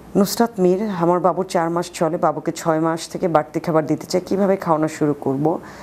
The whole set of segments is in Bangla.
নুসরাত মীর। আমার বাবুর 4 মাস চলে, বাবুকে 6 মাস থেকে বাড়তি খাবার দিতে চাই, কিভাবে খাওয়ানো শুরু করব?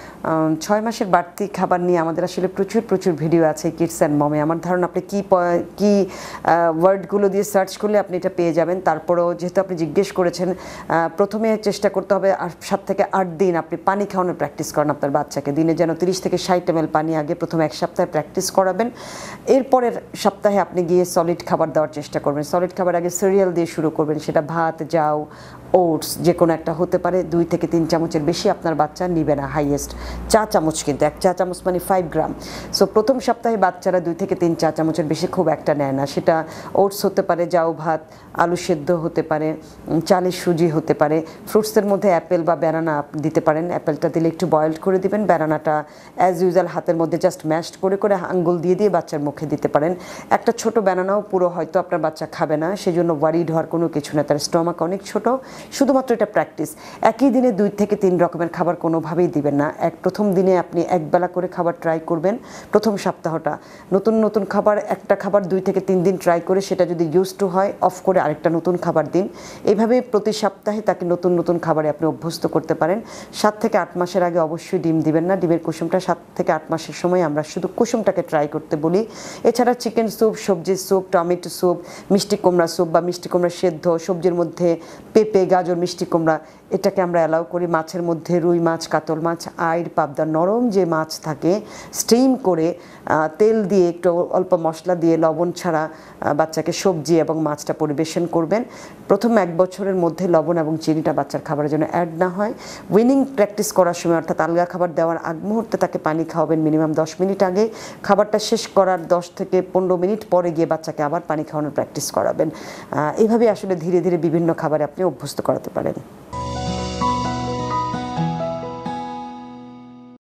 6 মাসের বাড়তি খাবার নিয়ে আমাদের আসলে প্রচুর ভিডিও আছে কিডস অ্যান্ড মমে। আমার ধারণা আপনি কি ওয়ার্ডগুলো দিয়ে সার্চ করলে আপনি এটা পেয়ে যাবেন। তারপরেও যেহেতু আপনি জিজ্ঞেস করেছেন, প্রথমে চেষ্টা করতে হবে 7 থেকে 8 দিন আপনি পানি খাওয়ানোর প্র্যাকটিস করেন আপনার বাচ্চাকে। দিনে যেন 30 থেকে 60 ml পানি আগে প্রথম 1 সপ্তাহে প্র্যাকটিস করাবেন। এরপরের সপ্তাহে আপনি গিয়ে সলিড খাবার দেওয়ার চেষ্টা করবেন। সলিড খাবার আগে সিরিয়াল দিয়ে শুরু করবেন, সেটা ভাত, জাউ, ওটস যে কোনো একটা হতে পারে। 2 থেকে 3 চামচের বেশি আপনার বাচ্চা নিবে না, হাইয়েস্ট চা চামচ, কিন্তু 1 চা চামচ মানে 5 গ্রাম। সো প্রথম সপ্তাহে বাচ্চারা 2 থেকে 3 চা চামচের বেশি খুব একটা নেয় না। সেটা ওটস হতে পারে, জাউ ভাত, আলু সেদ্ধ হতে পারে, চালের সুজি হতে পারে। ফ্রুটসের মধ্যে অ্যাপেল বা ব্যানানা দিতে পারেন। অ্যাপেলটা দিলে একটু বয়েলড করে দিবেন, ব্যানানাটা অ্যাজ ইউজুয়াল হাতের মধ্যে জাস্ট ম্যাশড করে আঙ্গুল দিয়ে বাচ্চার মুখে দিতে পারেন। একটা ছোট ব্যানানাও পুরো হয়তো আপনার বাচ্চা খাবে না, সেজন্য ওয়ারিড হওয়ার কোনো কিছু না। তার স্টমাক অনেক ছোট, শুধুমাত্র এটা প্র্যাকটিস। একই দিনে 2 থেকে 3 রকমের খাবার কোনোভাবেই দিবেন না। প্রথম দিনে আপনি একবেলা করে খাবার ট্রাই করবেন। প্রথম সপ্তাহটা নতুন খাবার, একটা খাবার 2 থেকে 3 দিন ট্রাই করে সেটা যদি ইউজ টু হয় অফ করে আরেকটা নতুন খাবার দিন। এইভাবে প্রতি সপ্তাহে তাকে নতুন খাবারে আপনি অভ্যস্ত করতে পারেন। 7 থেকে 8 মাসের আগে অবশ্যই ডিম দিবেন না। ডিমের কুসুমটা 7 থেকে 8 মাসের সময় আমরা শুধু কুসুমটাকে ট্রাই করতে বলি। এছাড়া চিকেন স্যুপ, সবজির স্যুপ, টমেটো স্যুপ, মিষ্টি কুমড়া স্যুপ বা মিষ্টি কুমড়া সেদ্ধ, সবজির মধ্যে পেঁপে, গাজর, মিষ্টি কুমড়া, এটাকে আমরা অ্যালাউ করি। মাছের মধ্যে রুই মাছ, কাতল মাছ, আইড়, পাবদা, নরম যে মাছ থাকে স্টিম করে তেল দিয়ে একটু অল্প মশলা দিয়ে লবণ ছাড়া বাচ্চাকে সবজি এবং মাছটা পরিবেশন করবেন। প্রথম 1 বছরের মধ্যে লবণ এবং চিনিটা বাচ্চার খাবারের জন্য অ্যাড না হয়। উইনিং প্র্যাকটিস করার সময় অর্থাৎ আলগা খাবার দেওয়ার আগ মুহূর্তে তাকে পানি খাওয়াবেন মিনিমাম 10 মিনিট আগে। খাবারটা শেষ করার 10 থেকে 15 মিনিট পরে গিয়ে বাচ্চাকে আবার পানি খাওয়ানোর প্র্যাকটিস করাবেন। এইভাবে আসলে ধীরে ধীরে বিভিন্ন খাবারে আপনি অভ্যস্ত করাতে পারেন।